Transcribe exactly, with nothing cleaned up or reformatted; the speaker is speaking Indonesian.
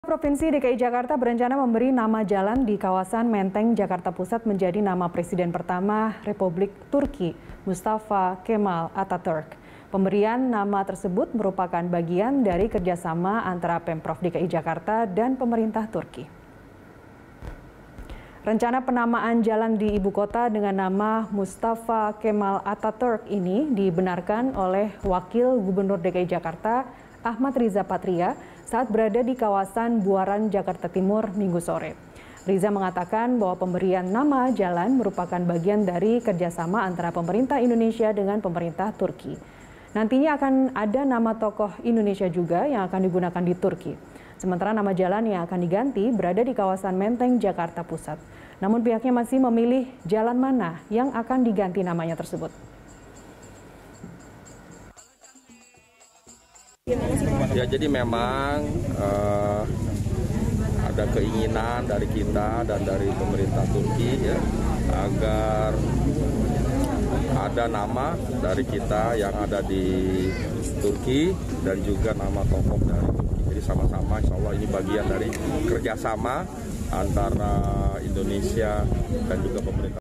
Provinsi D K I Jakarta berencana memberi nama jalan di kawasan Menteng, Jakarta Pusat menjadi nama Presiden pertama Republik Turki, Mustafa Kemal Atatürk. Pemberian nama tersebut merupakan bagian dari kerjasama antara Pemprov D K I Jakarta dan pemerintah Turki. Rencana penamaan jalan di ibu kota dengan nama Mustafa Kemal Atatürk ini dibenarkan oleh Wakil Gubernur D K I Jakarta, Ahmad Riza Patria, saat berada di kawasan Buaran, Jakarta Timur, Minggu sore. Riza mengatakan bahwa pemberian nama jalan merupakan bagian dari kerjasama antara pemerintah Indonesia dengan pemerintah Turki. Nantinya akan ada nama tokoh Indonesia juga yang akan digunakan di Turki. Sementara nama jalan yang akan diganti berada di kawasan Menteng, Jakarta Pusat. Namun pihaknya masih memilih jalan mana yang akan diganti namanya tersebut. Ya, jadi memang uh, ada keinginan dari kita dan dari pemerintah Turki ya, agar ada nama dari kita yang ada di Turki dan juga nama tokoh dari Turki. Jadi sama-sama, insya Allah ini bagian dari kerjasama antara Indonesia dan juga pemerintah.